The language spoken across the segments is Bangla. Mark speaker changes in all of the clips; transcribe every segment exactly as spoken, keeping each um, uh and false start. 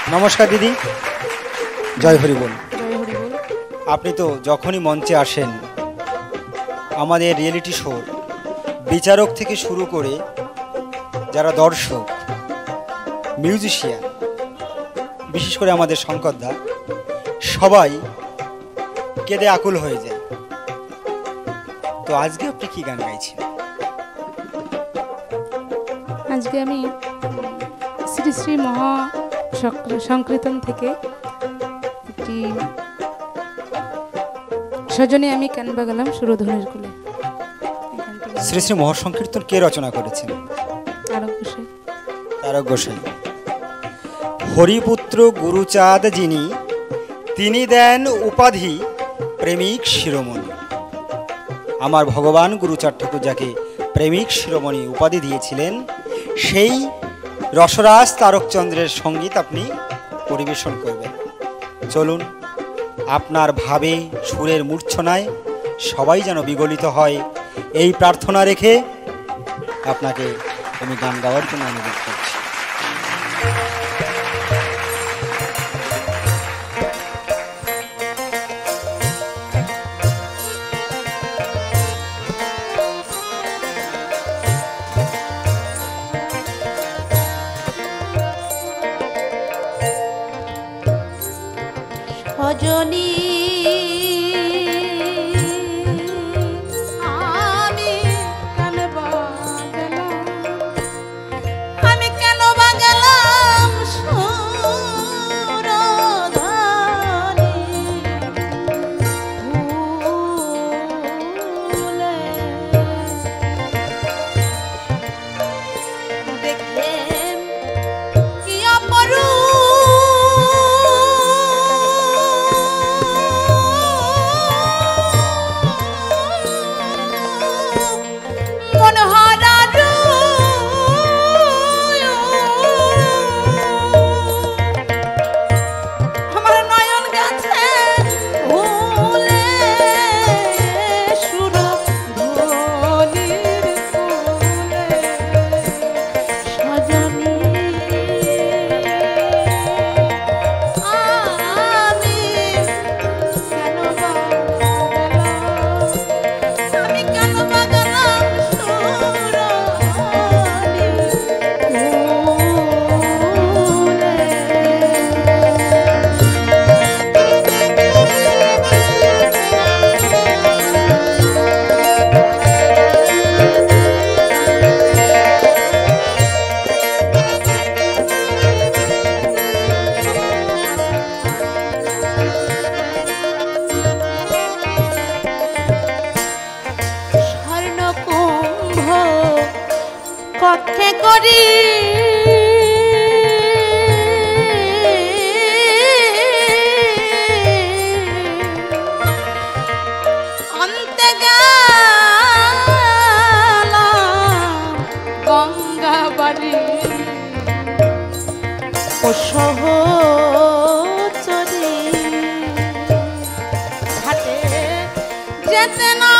Speaker 1: নমস্কার দিদি, জয় হরি বল।
Speaker 2: জয় হরি বল।
Speaker 1: আপনি তো যখনই মঞ্চে আসেন আমাদের রিয়েলিটি শো বিচারক থেকে শুরু করে যারা দর্শক, মিউজিশিয়ান, বিশেষ করে আমাদের শঙ্করদা, সবাই কেঁদে আকুল হয়ে যায়। তো আজকে আপনি কি গান গাইছেন?
Speaker 2: আজকে আমি শ্রী শ্রী মহা সংকীর্তন থেকে একটি সজনে আমি কানবা গেলাম সুরধনের কুলে।
Speaker 1: শ্রী শ্রী মহাসংকীর্তন কে রচনা করেছেন?
Speaker 2: তারক গোসাই।
Speaker 1: তারক গোসাই। হরিপুত্র গুরুচাঁদ যিনি, তিনি দেন উপাধি প্রেমিক শিরোমণি। আমার ভগবান গুরুচাঁদ ঠাকুর যাকে প্রেমিক শিরোমণি উপাধি দিয়েছিলেন, সেই রসরাজ তারকচন্দ্রের সঙ্গীত আপনি পরিবেশন করবেন। চলুন, আপনার ভাবে সুরের মূর্ছনায় সবাই যেন বিগলিত হয়, এই প্রার্থনা রেখে আপনাকে আমি গান গাওয়ার জন্য অনুরোধ করছি।
Speaker 3: সজনী আমি কেন বাগলাম, আমি কেন বাগলাম সুরধনী ভুলে, দেখে কি অপরূপ কক্ষে করি অন্তে গেলাম গঙ্গা বাড়ি ও সহচরী ঘাটে যেতে না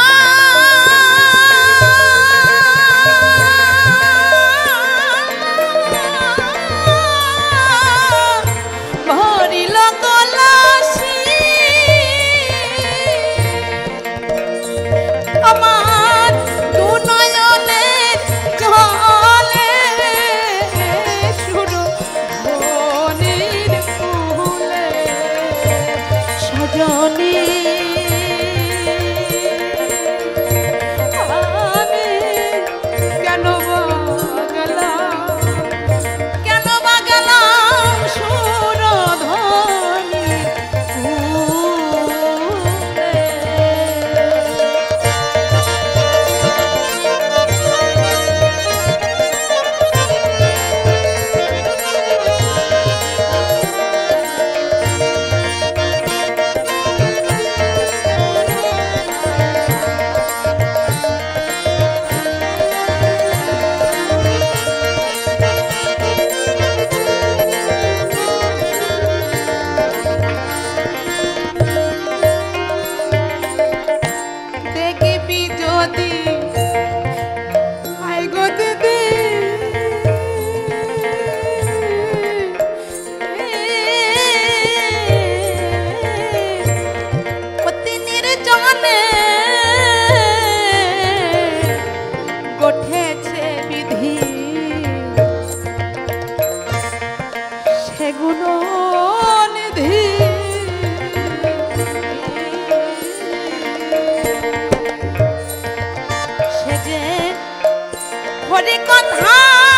Speaker 3: হরি কথা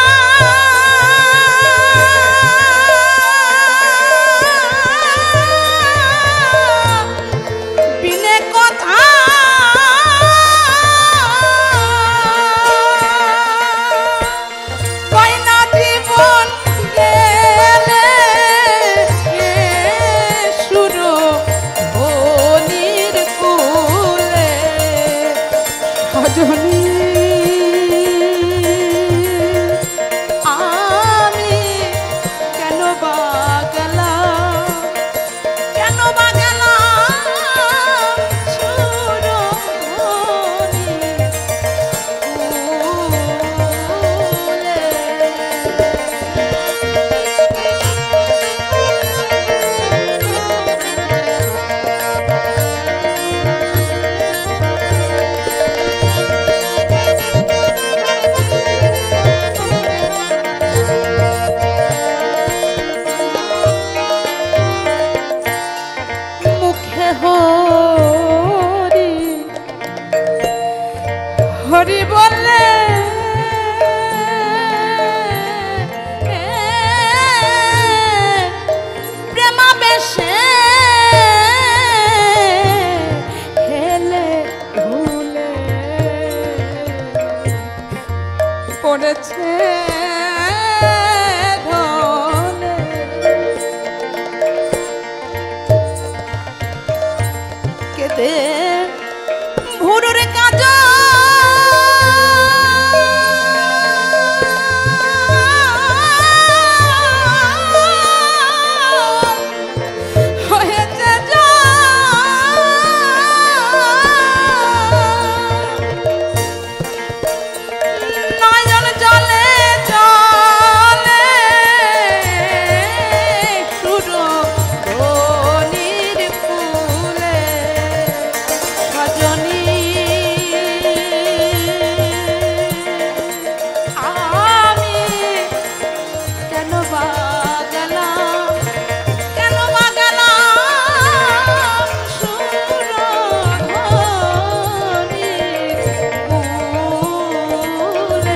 Speaker 3: বিনে কথা কয় না জীবন গেলে শুরু হনির কুলে
Speaker 2: সজনী
Speaker 3: আমি কেন বা গেলাম কেন বা গেলাম সুরধনির মুখে হরি হরি বলে প্রেমাবেশে হেলে ভুলে পড়েছে ধনে কেদে ভুরুর কাজ হয়েছে নয়ন জলে জলে শুরু ধনির ফুলে সজনী আমি কেন বা গেলাম কেন বা গেলাম সুরধনির কুলে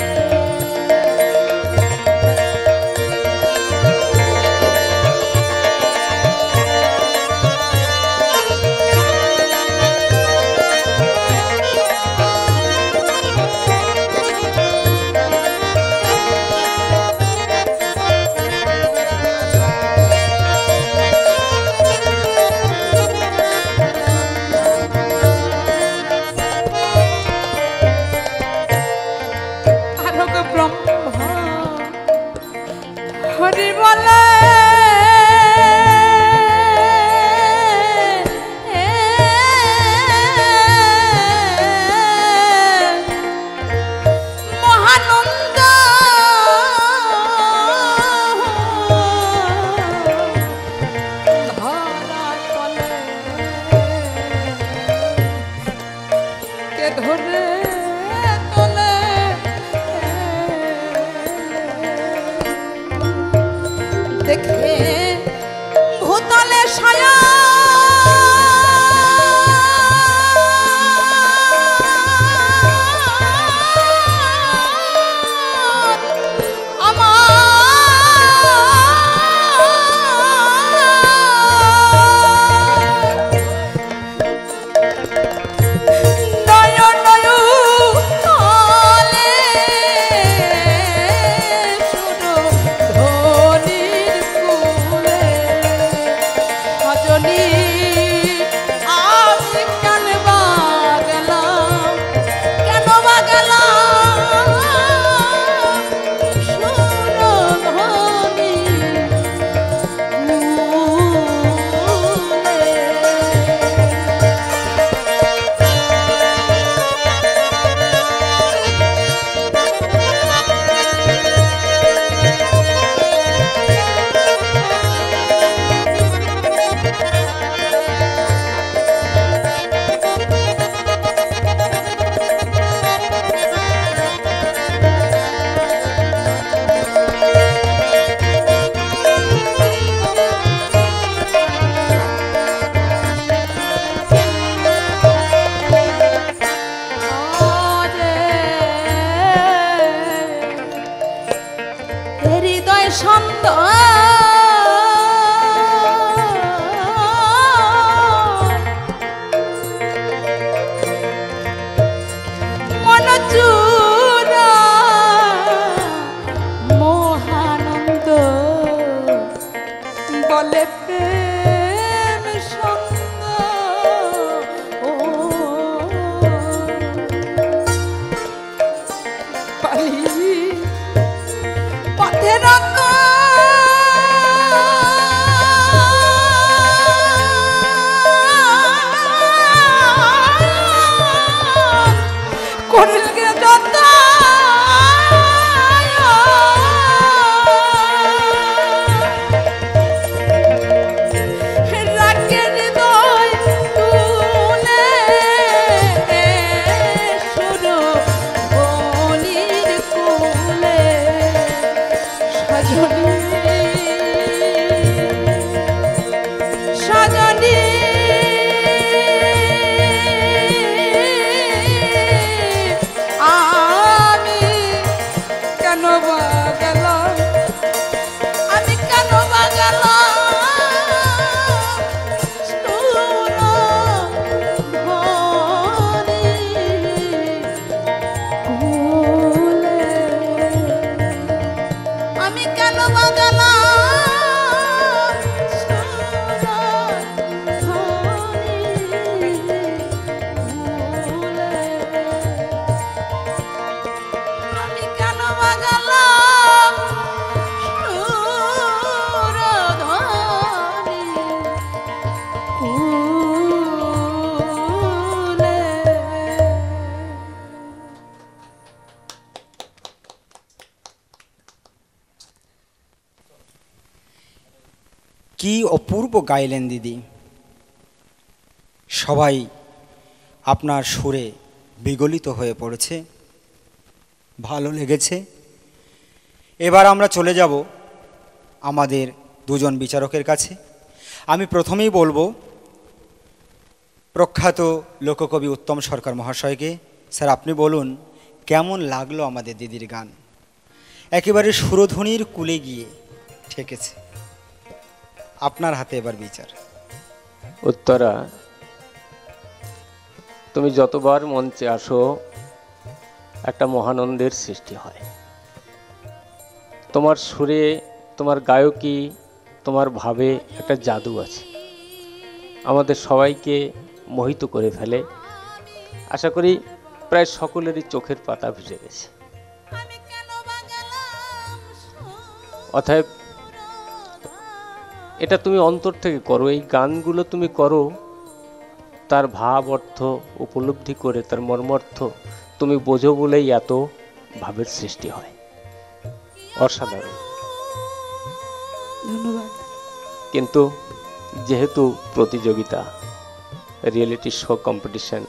Speaker 3: আলোক ব্রহ্মা হরি বলে মহানন্দ ধরা তলে কে ধরে তলে দেখে ভূতলে ছায়া আমার নয়ন তলে শুরু ধনির কুলে ছন্দ মনচুরা মহানন্দ বলে প্রেম সঙ্গ ও পালি পথের করলকে যত রাখে হৃদয় তুলে শুরু বলির কুলে সজনী সজনী আমি কেন বা গেলাম আমি কেন বা গেলাম আমি কেন বা গেলাম আমি কেন বা গেলাম সুরধনী কুলে।
Speaker 1: কি অপূর্ব গাইলেন দিদি। সবাই আপনার সুরে বিগলিত হয়ে পড়েছে, ভালো লেগেছে। এবার আমরা চলে যাব আমাদের দুজন বিচারকের কাছে। আমি প্রথমেই বলবো প্রখ্যাত লোককবি উত্তম সরকার মহাশয়কে। স্যার, আপনি বলুন কেমন লাগলো আমাদের দিদির গান? একেবারে সুরধ্বনির কূলে গিয়ে ঠেকেছে। আপনার হাতে এবার বিচার।
Speaker 4: উত্তরা, তুমি যতবার মঞ্চে আসো একটা মহানন্দের সৃষ্টি হয়। তোমার সুরে, তোমার গায়কী, তোমার ভাবে একটা জাদু আছে, আমাদের সবাইকে মোহিত করে ফেলে। আশা করি প্রায় সকলেরই চোখের পাতা ভিজে গেছে। অতএব এটা তুমি অন্তর থেকে করো, এই গানগুলো তুমি করো তার ভাব অর্থ উপলব্ধি করে, তার মর্মার্থ তুমি বোঝো বলেই এত ভাবের সৃষ্টি হয়। অসাধারণ,
Speaker 2: ধন্যবাদ।
Speaker 4: কিন্তু যেহেতু প্রতিযোগিতা, রিয়েলিটি শো কম্পিটিশন,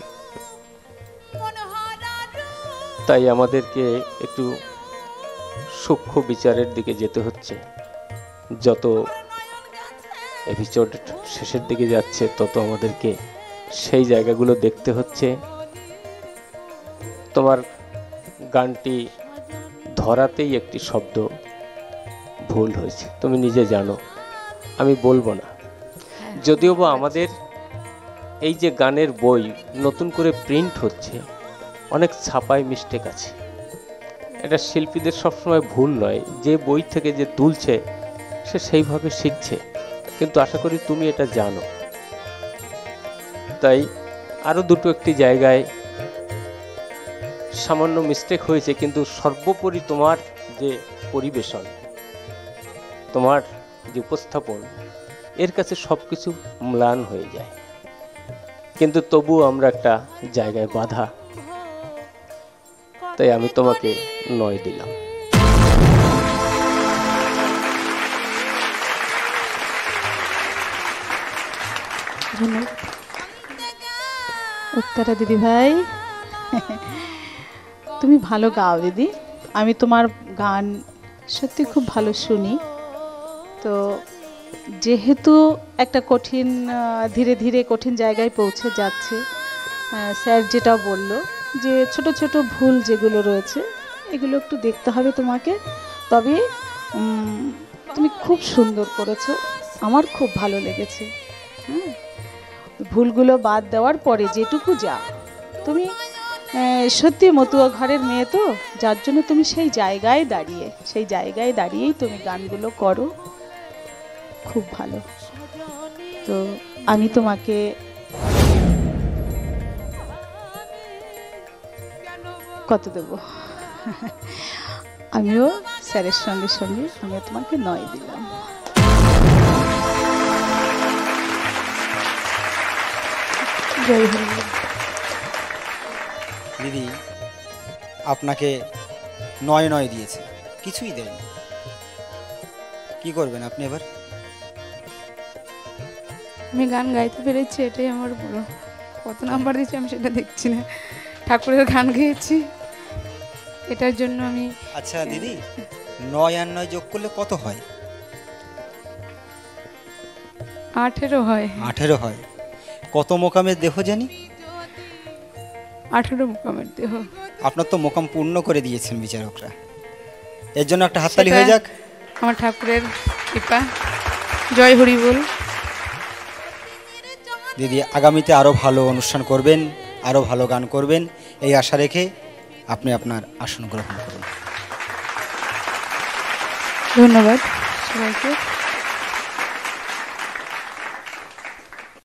Speaker 4: তাই আমাদেরকে একটু সূক্ষ্ম বিচারের দিকে যেতে হচ্ছে। যত এপিসোড শেষের দিকে যাচ্ছে তত আমাদেরকে সেই জায়গাগুলো দেখতে হচ্ছে। তোমার গানটি ধরাতেই একটি শব্দ ভুল হয়েছে, তুমি নিজে জানো, আমি বলবো না। যদিও বা আমাদের এই যে গানের বই নতুন করে প্রিন্ট হচ্ছে, অনেক ছাপায় মিস্টেক আছে। এটা শিল্পীদের সবসময় ভুল নয়, যে বই থেকে যে তুলছে সে সেইভাবে শিখছে, কিন্তু আশা করি তুমি এটা জানো। তাই আরও দুটো একটি জায়গায় সামান্য মিস্টেক হয়েছে, কিন্তু সর্বোপরি তোমার যে পরিবেশন, তোমার যে উপস্থাপন, এর কাছে সব কিছু ম্লান হয়ে যায়। কিন্তু তবু আমরা একটা জায়গায় বাধা, তাই আমি তোমাকে নয় দিলাম।
Speaker 5: উত্তরা দিদি ভাই, তুমি ভালো গাও দিদি। আমি তোমার গান সত্যি খুব ভালো শুনি। তো যেহেতু একটা কঠিন, ধীরে ধীরে কঠিন জায়গায় পৌঁছে যাচ্ছে, স্যার যেটা বলল যে ছোট ছোট ভুল যেগুলো রয়েছে এগুলো একটু দেখতে হবে তোমাকে, তবে উম, তুমি খুব সুন্দর করেছো, আমার খুব ভালো লেগেছে। হ্যাঁ, ভুলগুলো বাদ দেওয়ার পরে যেটুকু যা তুমি আহ, সত্যি মতুয়া ঘরের মেয়ে তো, যার জন্য তুমি সেই জায়গায় দাঁড়িয়ে সেই জায়গায় দাঁড়িয়েই তুমি গানগুলো করো, খুব ভালো। তো আমি তোমাকে কত দেবো? আমিও স্যারের সঙ্গে সঙ্গে আমিও তোমাকে নয় দিলাম।
Speaker 2: জয় হরি।
Speaker 1: দিদি আপনাকে নয় নয় দিয়েছে, কিছুই দেয়নি, কি করবেন আপনি এবার?
Speaker 2: আমি গান গাইতে পেরেছি, এটাই আমার বড়। কত নাম্বার দিয়েছি আমি সেটা দেখছি না, ঠাকুরের গান গেয়েছি, এটার জন্য আমি।
Speaker 1: আচ্ছা দিদি, নয় আর নয় যোগ করলে কত হয়?
Speaker 2: আঠেরো হয়।
Speaker 1: আঠেরো হয়। কত মোকামের দেহ জানি?
Speaker 2: আঠেরো মোকামের দেহ।
Speaker 1: আপনার তো মোকাম পূর্ণ করে দিয়েছেন বিচারকরা, এর জন্য একটা হাততালি
Speaker 2: সেটা
Speaker 1: হয়ে যাক।
Speaker 2: আমার ঠাকুরের কৃপা। জয় হরি বল।
Speaker 1: দিদি আগামীতে আরও ভালো অনুষ্ঠান করবেন, আরও ভালো গান করবেন, এই আশা রেখে আপনি আপনার আসন গ্রহণ করুন।
Speaker 2: ধন্যবাদ সবাইকে।